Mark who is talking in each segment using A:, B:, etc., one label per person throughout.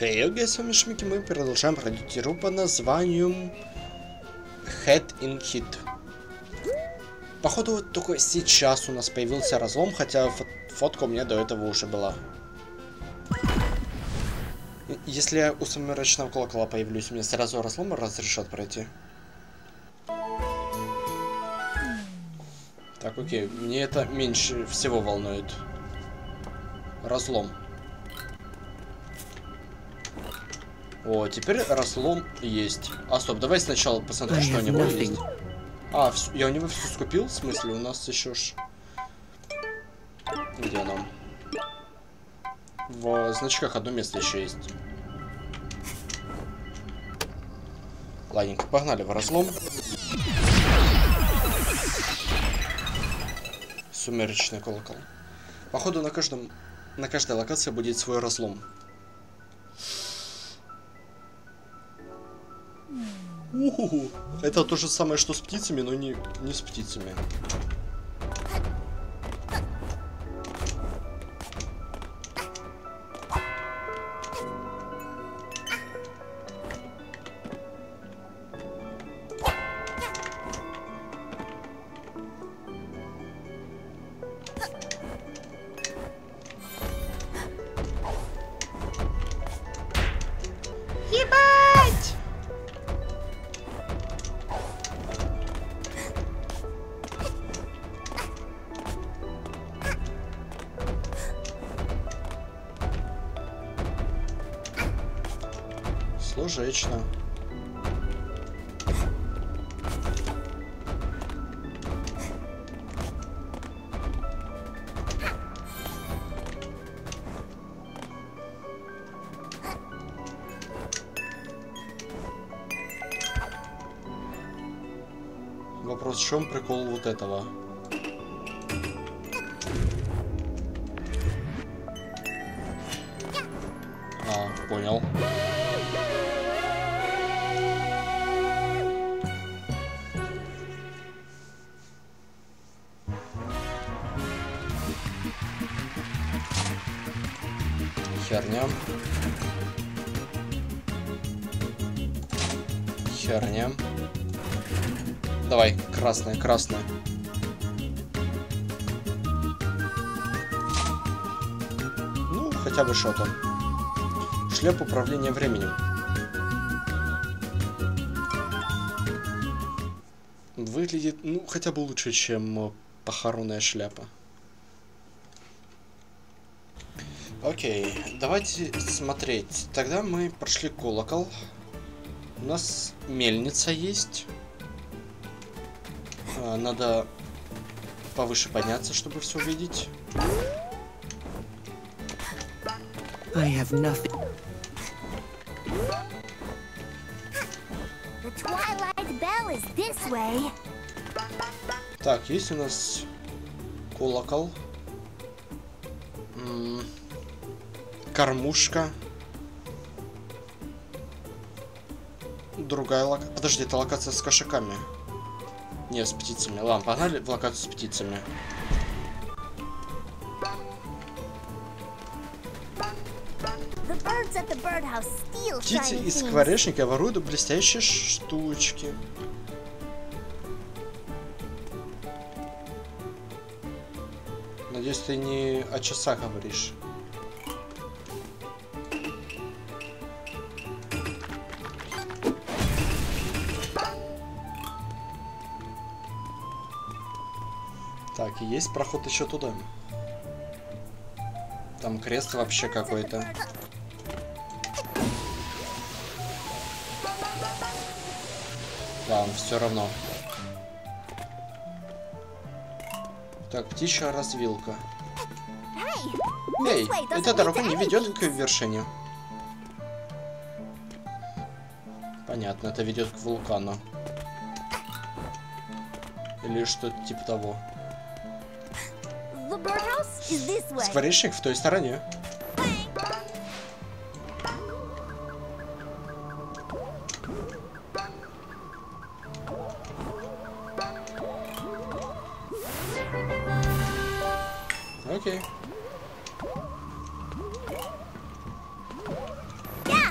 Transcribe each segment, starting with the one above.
A: Хей, с вами Шмики, мы продолжаем пройти игру под названием Head in Hit. Походу, вот только сейчас у нас появился разлом, хотя фотка у меня до этого уже была. Если я у сумеречного колокола появлюсь, мне сразу разлом разрешат пройти. Так, окей, мне это меньше всего волнует. Разлом. О, теперь разлом есть. А, стоп, давай сначала посмотрим, что у него есть. А, я у него все скупил? В смысле, у нас еще ж... Где нам? В значках одно место еще есть. Ладненько, погнали в разлом. Сумеречный колокол. Походу, на каждой локации будет свой разлом. Это то же самое, что с птицами, но не с птицами. Сложечно. Вопрос, в чем прикол вот этого? А, понял. Херня. Херня. Давай, красная, красная. Ну, хотя бы что-то. Шлеп управления временем. Выглядит, ну, хотя бы лучше, чем похоронная шляпа. Окей, давайте смотреть. Тогда мы прошли колокол. У нас мельница есть. Надо повыше подняться, чтобы все увидеть.
B: I have nothing.
C: The Twilight Bell is this way.
A: Так, есть у нас колокол. Кормушка. Другая локация. Подожди, это локация с кошаками. Не, с птицами. Ладно, погнали в локацию с птицами. Птицы из скворечника воруют блестящие штучки. Надеюсь, ты не о часах говоришь. Так, и есть проход еще туда. Там крест вообще какой-то. Да, все равно. Так, птичья развилка. Эй, эта дорога не ведет к вершине. Понятно, это ведет к вулкану. Или что-то типа того. Скворечник в той стороне.
C: Yeah!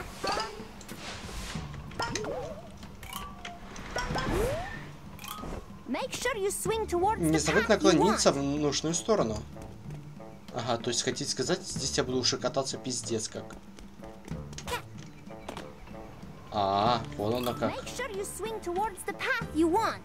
C: you swing towards
A: Не
C: the
A: забудь
C: path you
A: наклониться
C: want.
A: в нужную сторону. Ага, то есть хотите сказать, здесь я буду уже кататься пиздец как. А, вон оно как.
C: Make sure you swing towards the path you want.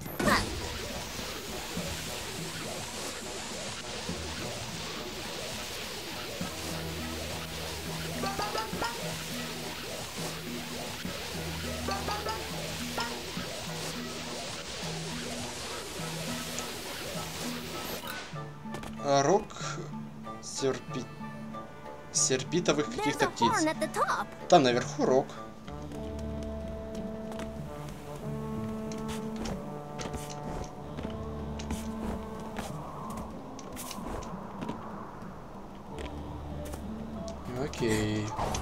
A: Рог серпитовых
C: There's
A: каких-то
C: a
A: птиц.
C: horn at the top.
A: Там наверху рог. Окей.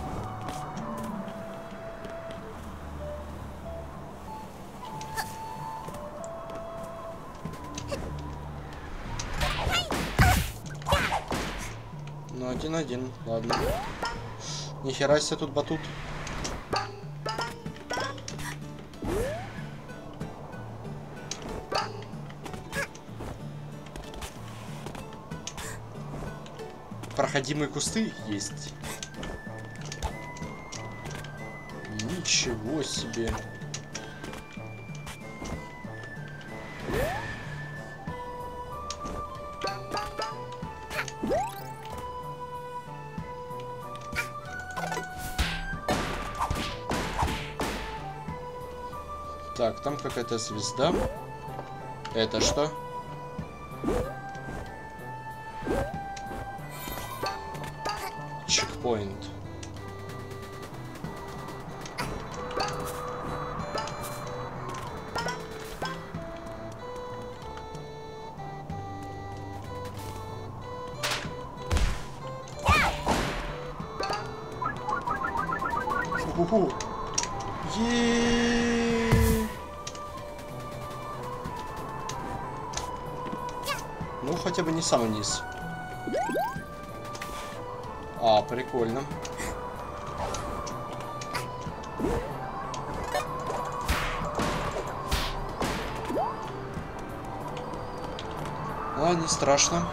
A: Ну, 1-1, ладно. Нихера себе тут батут. Проходимые кусты есть. Ничего себе. Так, там какая-то звезда. Это что? Чекпоинт. Уху. Ну, хотя бы не самый низ. А, прикольно. А, не страшно.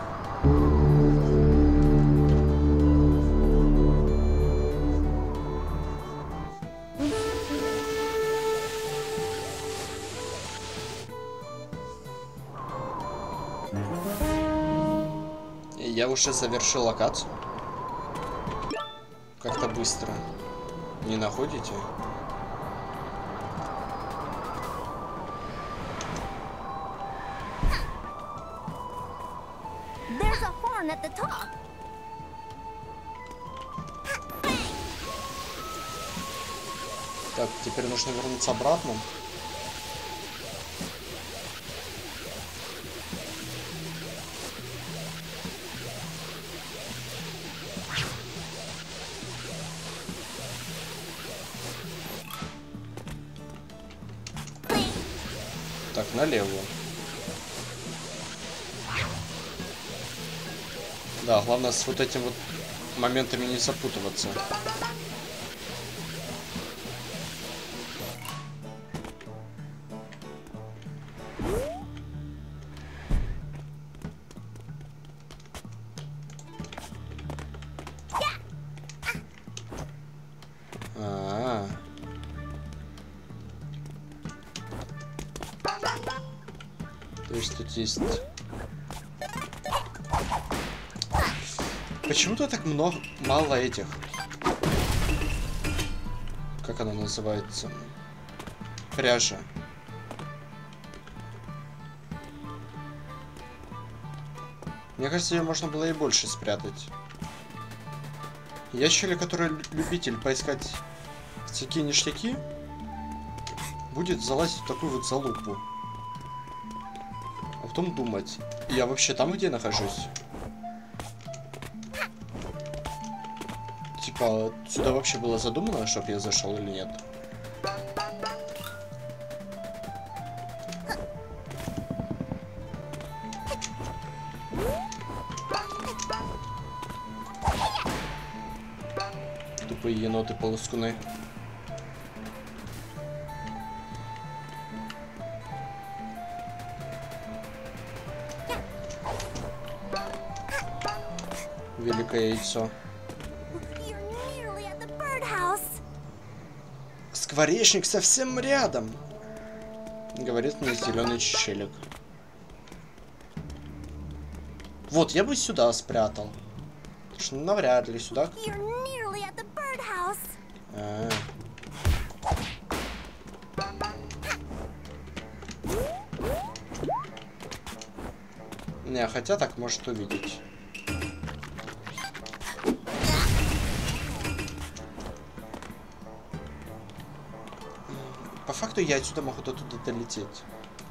A: Я уже завершил локацию. Как-то быстро. Не находите?
C: There's a horn at the top.
A: Так, теперь нужно вернуться обратно. Так, налево. Да, главное с вот этим вот моментами не запутываться. То есть тут есть... Почему-то так мало этих... Как она называется? Пряжа. Мне кажется, ее можно было и больше спрятать. Я человек, который любитель поискать всякие ништяки, будет залазить в такую вот залупу. А потом думать, я вообще там, где нахожусь? Типа, сюда вообще было задумано, чтобы я зашел или нет? Тупые еноты-полоскуны. Великое яйцо.
C: You're nearly at the birdhouse.
A: Скворечник совсем рядом, говорит мне зеленый челик. Вот, я бы сюда спрятал. Потому что навряд ли сюда.
C: You're nearly at the birdhouse.
A: Не, хотя так может увидеть. По факту я отсюда могу до туда долететь.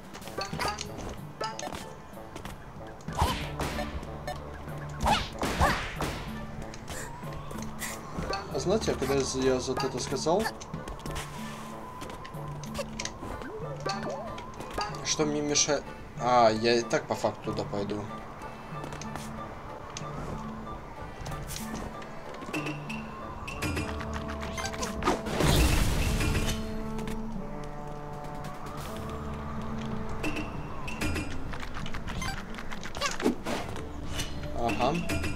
A: А знаете, когда я вот это сказал, что мне мешает... А, я и так по факту туда пойду. Ага.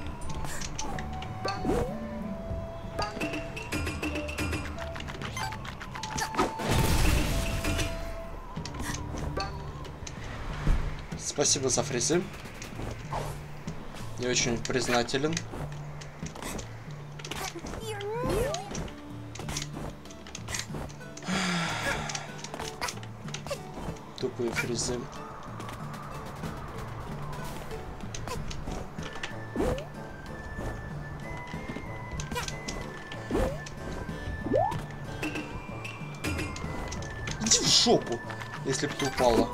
A: Спасибо за фрезы. Я очень признателен. Тупые фрезы. Иди в жопу, если бы ты упала.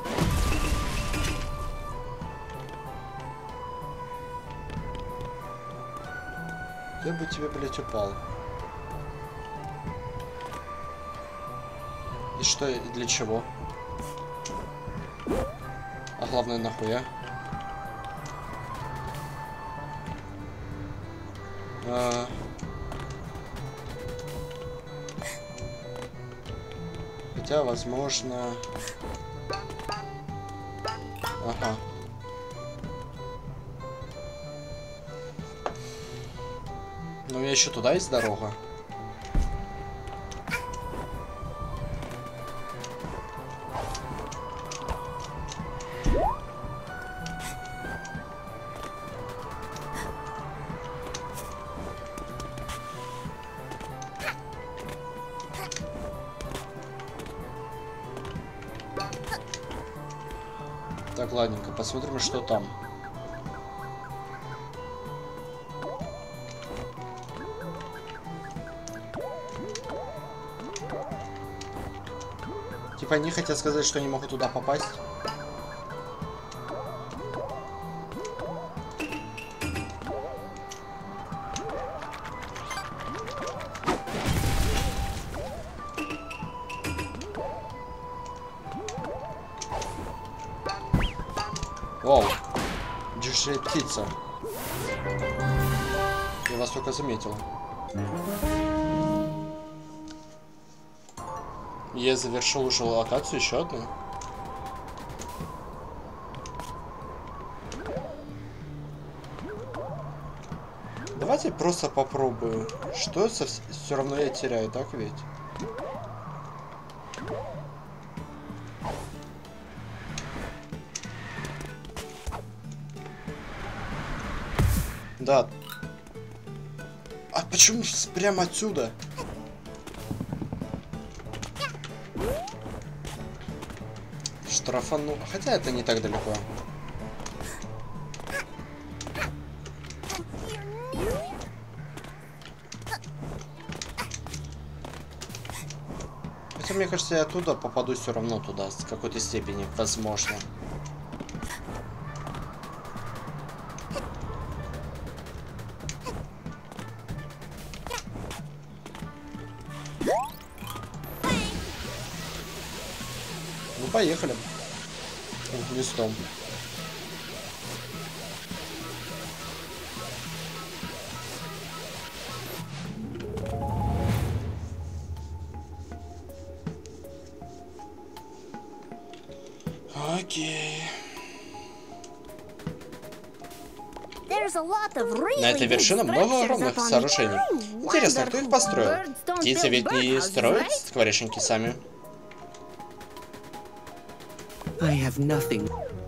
A: Я бы тебе, блять, упал. И что, и для чего? А главное, нахуя? Хотя, возможно... Ага. Но у меня еще туда есть дорога. Так, ладненько, посмотрим, что там. Типа они хотят сказать, что не могут туда попасть. Вау, дешевая птица. Я вас только заметил. Я завершил уже локацию, еще одну. Давайте просто попробую. Что все равно я теряю, так ведь? Да. А почему прямо отсюда? Штрафану. Хотя это не так далеко. Хотя мне кажется, я оттуда попаду все равно туда, с какой-то степени, возможно. Ну, поехали. Листом. Окей. На этой вершине много огромных сооружений. Интересно, кто их построил? Птицы ведь не строят скворечники сами.
B: I have nothing.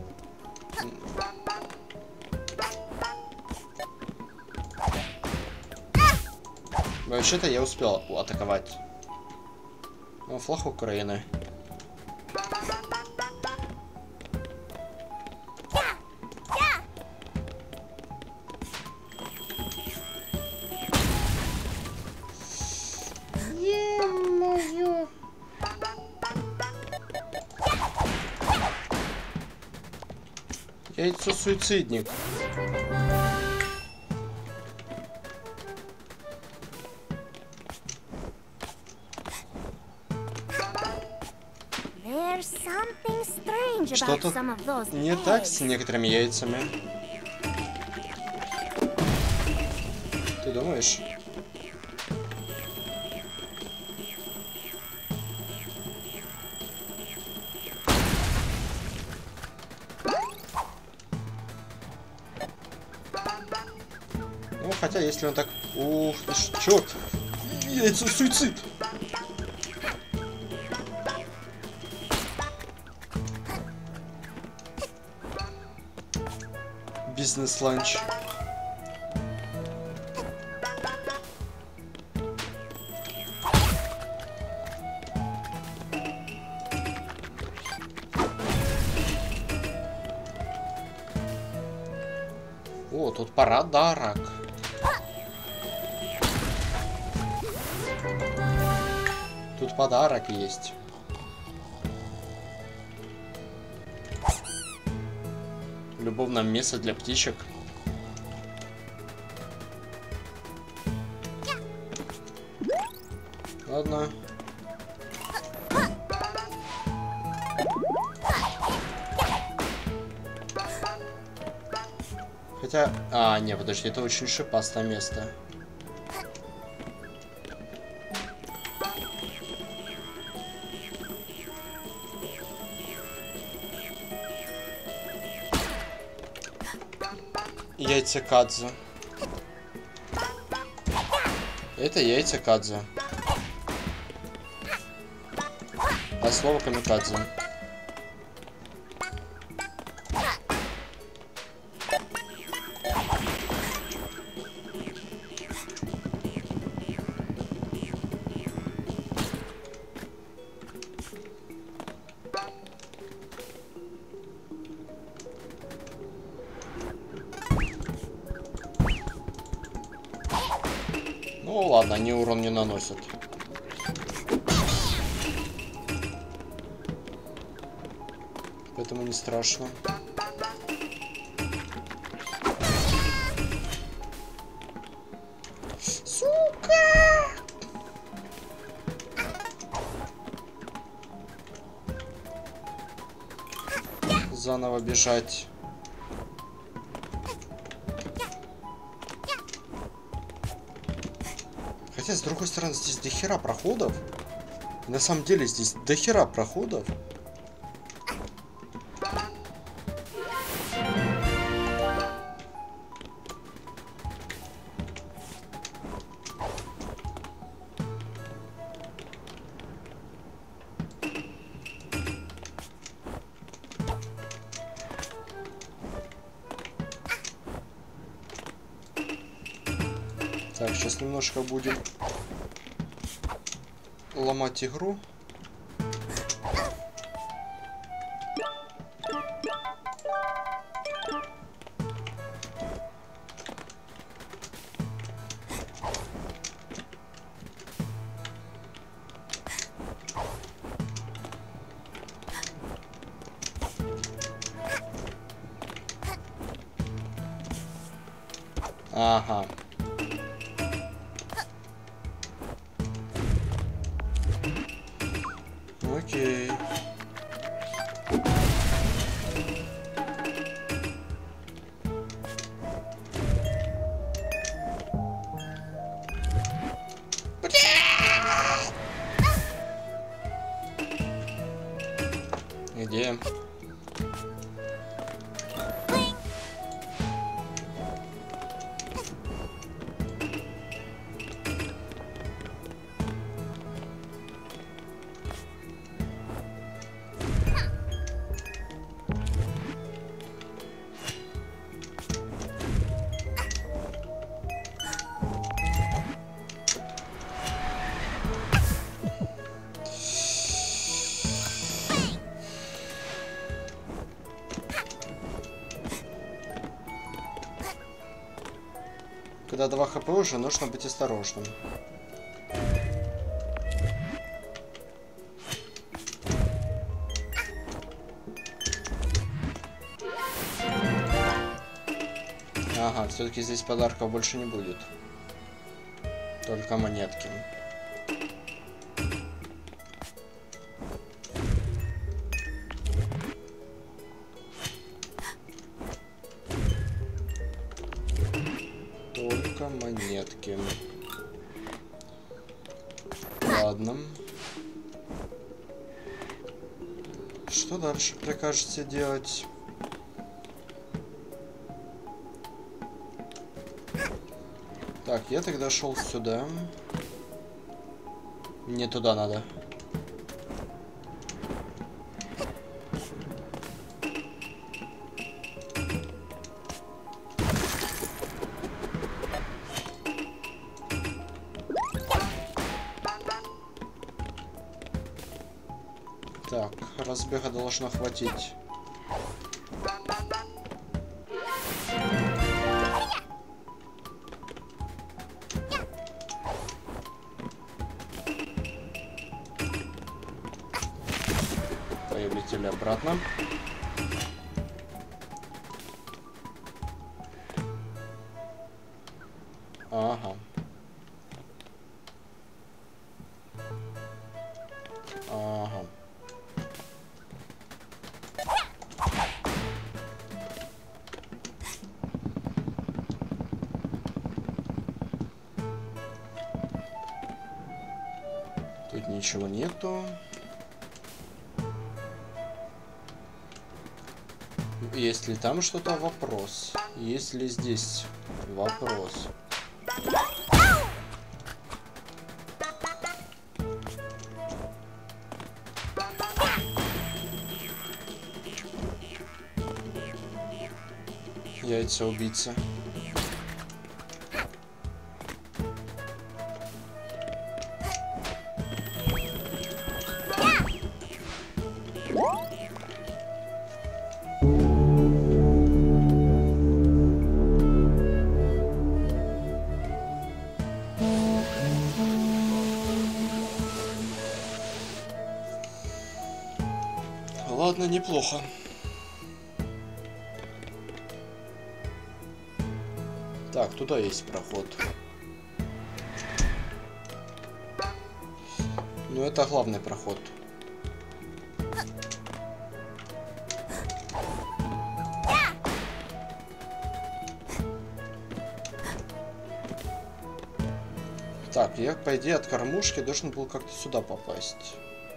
A: Вообще-то я успел атаковать. О, флаг Украины. Е-мое. Яйцо-суицидник. Что-то не так с некоторыми яйцами. Ты думаешь? Ну, хотя, если он так... Ух ты ж, черт! Яйцо-суицид! Бизнес-ланч. О, тут подарок. Тут подарок есть. Любовное место для птичек. Ладно. Хотя... А, не, подожди, это очень шипастое место. Яйца Кадзу. Это яйца Кадзу. А слово камикадзе. Ну ладно, они урон не наносят. Поэтому не страшно. Сука! Заново бежать. Хотя, с другой стороны, здесь дохера проходов. На самом деле, здесь дохера проходов. Так, сейчас немножко будем ломать игру. Ага. Окей. Где? когда 2 хп уже, нужно быть осторожным. Ага, все-таки здесь подарков больше не будет. Только монетки. Только монетки. Ладно. Что дальше прикажете делать? Так, я тогда шел сюда. Не туда надо. Так, разбега должно хватить. Улетели обратно. Ага. Ага. Тут ничего нету. Есть ли там что-то? Вопрос. Есть ли здесь? Вопрос. Яйца убийца. Ладно, неплохо. Так, туда есть проход. Ну, это главный проход. Так, я, по идее, от кормушки должен был как-то сюда попасть.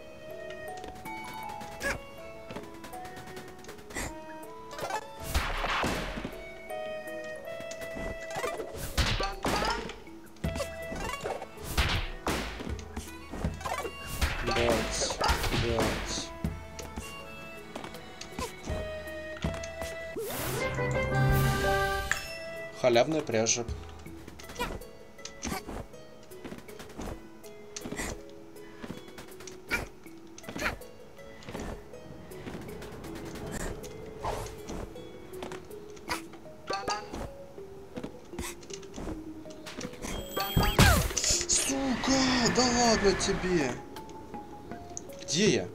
A: Халявная пряжа. Сука, да ладно тебе. Где я?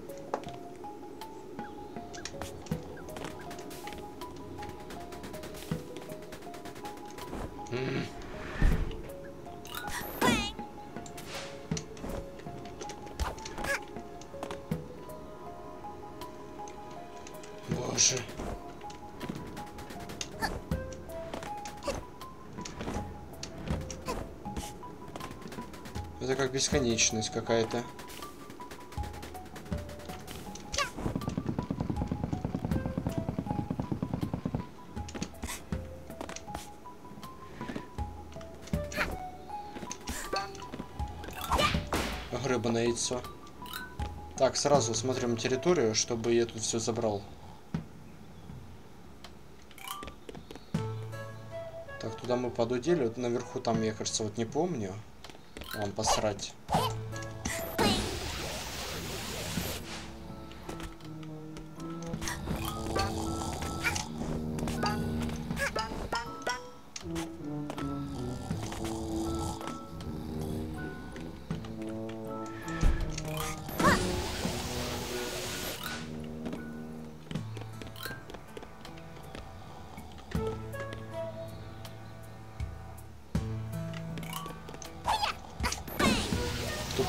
A: Боже. Это как бесконечность какая-то. Гребаное яйцо. Так, сразу смотрим территорию, чтобы я тут все забрал. Так, туда мы подудели. Вот наверху там, я, кажется, вот не помню. Вам посрать.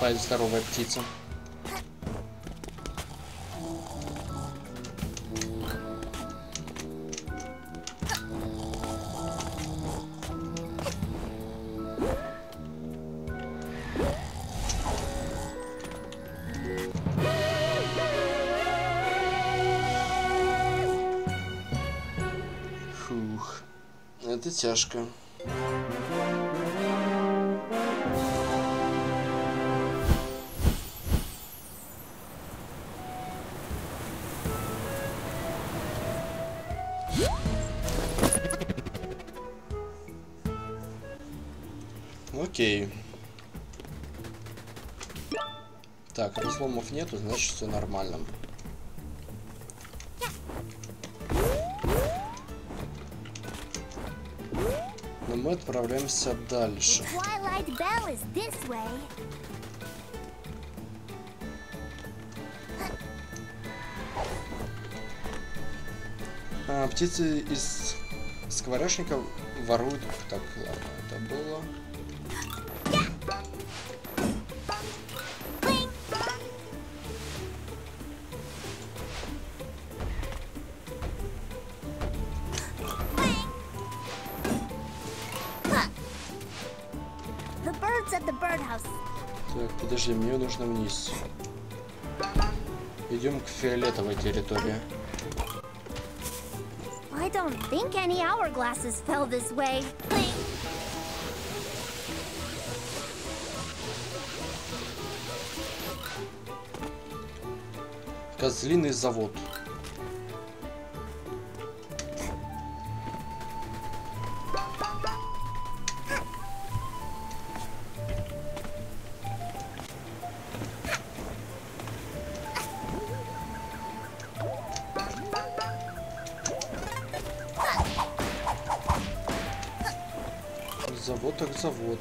A: Какая здоровая птица. Фух, это тяжко. Окей. Так, разломов нету, значит все нормально. Но мы отправляемся дальше.
C: Twilight Bell is this way.
A: Птицы из скворечника воруют. Так, ладно, это было.
C: The birds at the birdhouse.
A: Так, подожди, мне нужно вниз. Идем к фиолетовой территории.
C: I don't think any hourglasses fell this way.
A: Козлиный завод. Завод так завод.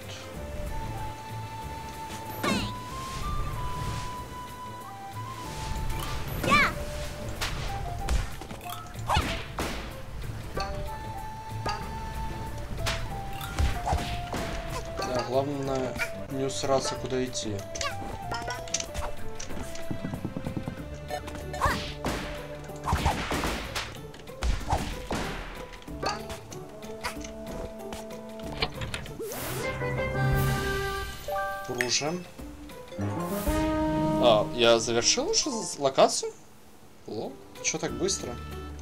A: Да, главное не усраться, куда идти. Кружим. Я завершил уже локацию? Лол, чё так быстро?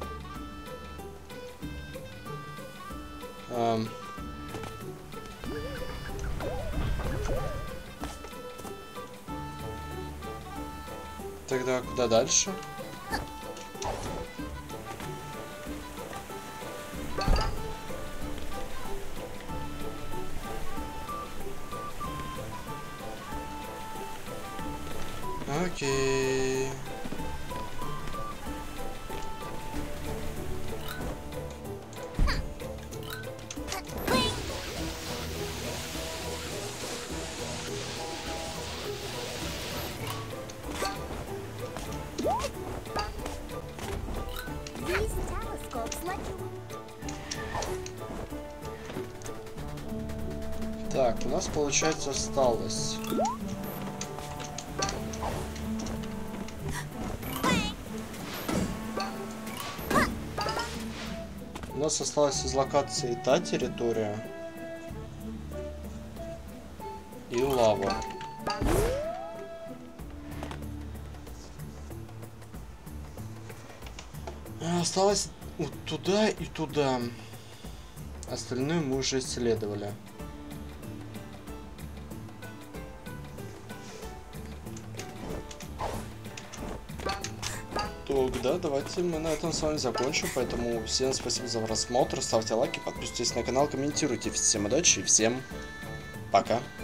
A: Тогда куда дальше? Окей.
C: These telescopes let you.
A: Так, у нас получается осталось. У нас осталась из локации та территория и лава. Осталось вот туда и туда. Остальное мы уже исследовали. Да, давайте мы на этом с вами закончим. Поэтому всем спасибо за просмотр. Ставьте лайки, подписывайтесь на канал, комментируйте. Всем удачи и всем пока.